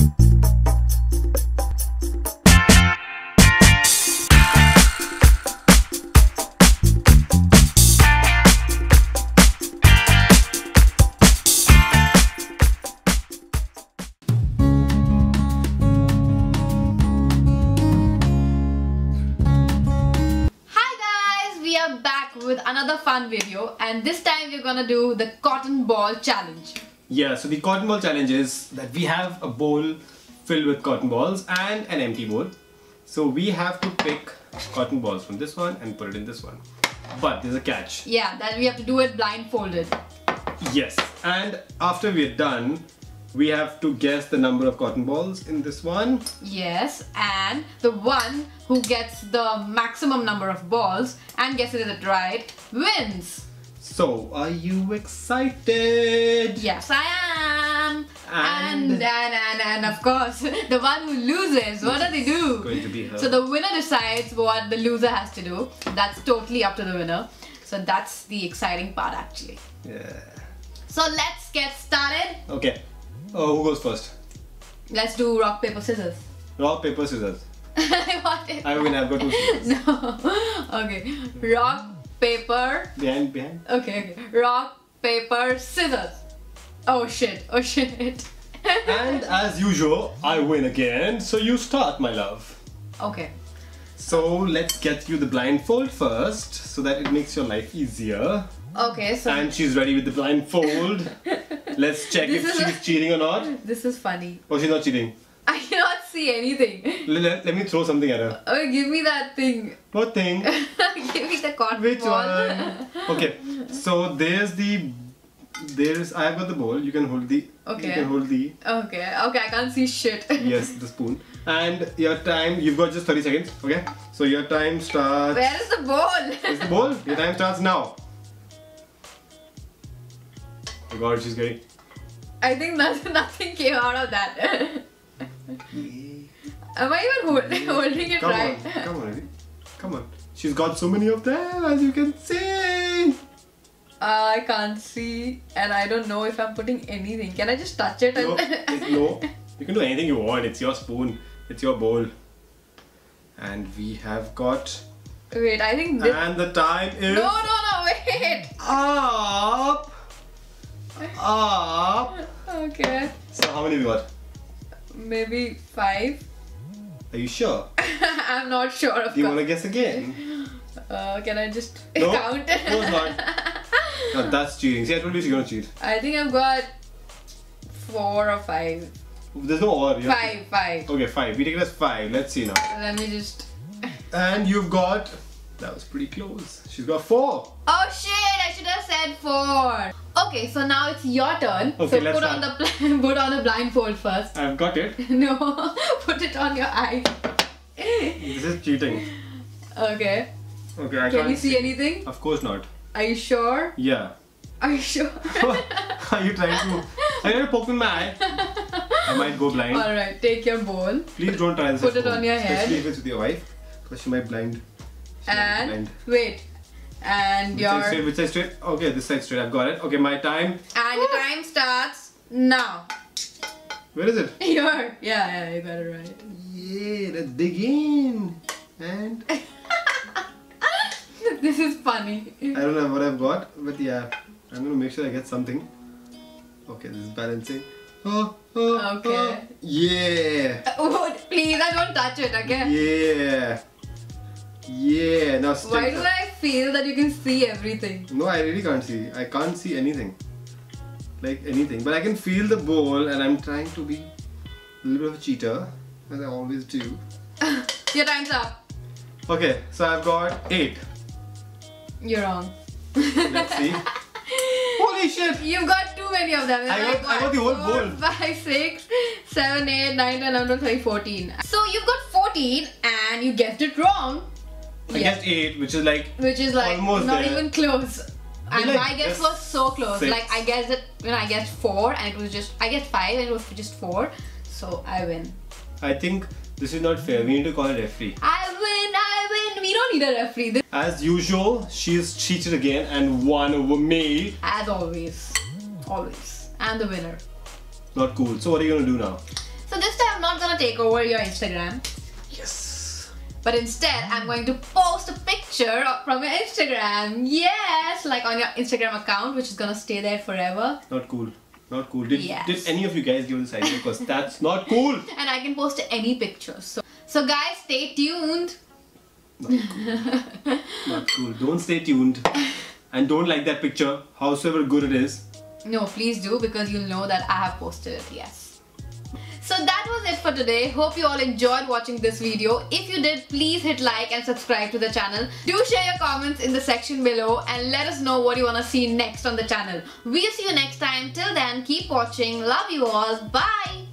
With another fun video, and this time we're gonna do the cotton ball challenge. Yeah, so the cotton ball challenge is that we have a bowl filled with cotton balls and an empty bowl. So we have to pick cotton balls from this one and put it in this one. But there's a catch. Yeah, that we have to do it blindfolded. Yes, and after we're done, we have to guess the number of cotton balls in this one. Yes, and the one who gets the maximum number of balls and guesses it right wins. So, are you excited? Yes, I am. And of course, the one who loses, what do they do? Going to be her. So the winner decides what the loser has to do. That's totally up to the winner. So that's the exciting part actually. Yeah. So let's get started. Okay. Oh, who goes first? Let's do rock, paper, scissors. Rock, paper, scissors. What? I win, I've got 2 scissors. No. Okay. Rock, paper. Behind. Okay. Rock, paper, scissors. Oh shit. Oh shit. And as usual, I win again. So you start, my love. Okay. So let's get you the blindfold first, so that it makes your life easier. Okay, so... And she's ready with the blindfold. Let's check if she's cheating or not. This is funny. Oh, she's not cheating. I cannot see anything. Let me throw something at her. Oh, give me that thing. What thing? Give me the cotton Which ball. one? Okay, so I've got the bowl. You can hold the. Okay. You can hold the. Okay, I can't see shit. Yes, the spoon. And your time, you've got just 30 seconds. Okay, so your time starts. Where is the bowl? Is the bowl? Your time starts now. Oh God, she's getting. I think nothing came out of that. Am I even holding it right? Come on, Eddie. Come on. She's got so many of them, as you can see. I can't see, and I don't know if I'm putting anything. Can I just touch it? No, no. You can do anything you want. It's your spoon. It's your bowl. And we have got. Wait, I think this. And the time is. No, wait. Up. Up. Okay. So how many we got? Maybe 5. Are you sure? I'm not sure of. Do you want to guess again? Can I just No, count? No, it's not. No, that's cheating. See, I told you she's gonna cheat. I think I've got 4 or 5. There's no or. 5. Okay, 5. We take it as 5. Let's see now. Let me just. And you've got. That was pretty close. She's got 4. Oh shit! I should have said 4. Okay, so now it's your turn. Okay, so let's put on the blindfold first. I've got it. No, put it on your eye. This is cheating. Okay. Okay, I Can can't you see anything? Of course not. Are you sure? Yeah. Are you sure? Are you trying to? Are you trying to poke in my eye? I might go blind. Alright, take your bowl. Please don't try this. Put it on your head. Especially if it's with your wife, because she might blind. And wait. And Which side straight? Okay, this side straight. I've got it. Okay, my time. And your time starts now. Where is it? Here. Yeah, you got it right. Yeah, let's dig in. And This is funny. I don't know what I've got, but yeah, I'm gonna make sure I get something. Okay, this is balancing. Okay. Yeah. Oh, please, I don't touch it, okay? Yeah. Yeah. Now stick. Why do I feel that you can see everything? No, I really can't see. I can't see anything. Like anything. But I can feel the bowl, and I'm trying to be a little bit of a cheater, as I always do. Your time's up. Okay, so I've got 8. You're wrong. Let's see. Holy shit! You've got too many of them. I got the whole bowl. 5, 6, 7, 8, 9, 10, 11, 12, 13, 14. So you've got 14 and you guessed it wrong. I guessed 8, which is like almost not there. even close. And like, my guess was so close. 6. Like I guessed it when I guessed 4 and it was just I guessed 5 and it was just 4. So I win. I think this is not fair. We need to call a referee. I win. We don't need a referee. As usual, she's cheated again and won over me. As always. Always. I'm the winner. Not cool. So what are you gonna do now? So this time I'm not gonna take over your Instagram. Yes. But instead, I'm going to post a picture from your Instagram. Yes, like on your Instagram account, which is gonna stay there forever. Not cool. Not cool. Did Yes. any of you guys give this idea? Because that's not cool. And I can post any pictures. So guys, stay tuned. Not cool. Not cool. Don't stay tuned. And don't like that picture, howsoever good it is. No, please do, because you'll know that I have posted it, yes. So that was it for today. Hope you all enjoyed watching this video. If you did, please hit like and subscribe to the channel. Do share your comments in the section below and let us know what you want to see next on the channel. We'll see you next time. Till then, keep watching. Love you all. Bye.